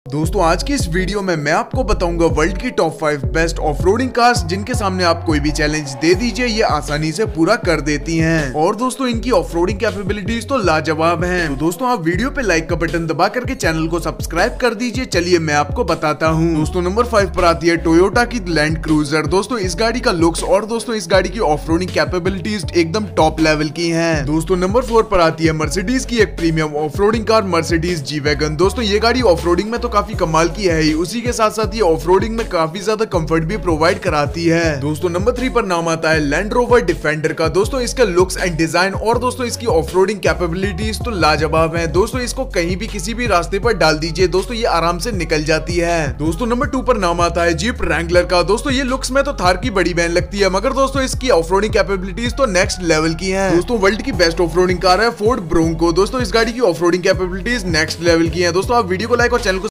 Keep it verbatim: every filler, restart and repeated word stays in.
दोस्तों आज की इस वीडियो में मैं आपको बताऊंगा वर्ल्ड की top five best off roading cars जिनके सामने आप कोई भी चैलेंज दे दीजिए ये आसानी से पूरा कर देती हैं। और दोस्तों इनकी ऑफ-रोडिंग कैपेबिलिटीज तो लाजवाब हैं। तो दोस्तों आप वीडियो पे लाइक का बटन दबा करके चैनल को सब्सक्राइब कर दीजिए। चलिए मैं आपको बताता हूँ। दोस्तों नंबर फाइव पर आती है टोयोटा की लैंड क्रूजर। दोस्तों इस गाड़ी का लुक्स और दोस्तों इस गाड़ी की ऑफ-रोडिंग कैपेबिलिटीज एकदम टॉप लेवल की है। दोस्तों नंबर फोर पर आती है मर्सिडीज की एक premium off roading car Mercedes G wagon. दोस्तों ये गाड़ी ऑफ-रोडिंग में तो काफी कमाल की है ही, उसी के साथ साथ ये ऑफ-रोडिंग में काफी ज्यादा कंफर्ट भी प्रोवाइड कराती है। दोस्तों नंबर थ्री पर नाम आता है लैंड रोवर डिफेंडर का। दोस्तों इसका लुक्स एंड डिजाइन और दोस्तों इसकी ऑफ-रोडिंग कैपेबिलिटीज तो लाजवाब है। दोस्तों इसको कहीं भी किसी भी रास्ते पर डाल दीजिए दोस्तों ये आराम से निकल जाती है। दोस्तों नंबर टू पर नाम आता है जीप रैंगलर का। दोस्तों ये लुक्स में तो थार की बड़ी बहन लगती है, मगर दोस्तों इसकी ऑफ-रोडिंग कैपेबिलिटीज तो नेक्स्ट लेवल की है। दोस्तों वर्ल्ड की बेस्ट ऑफ-रोडिंग कार है फोर्ड ब्रोंको। दोस्तों इस गाड़ी की ऑफ-रोडिंग कैपेबिलिटीज नेक्स्ट लेवल की है। दोस्तों आप वीडियो को लाइक और चैनल को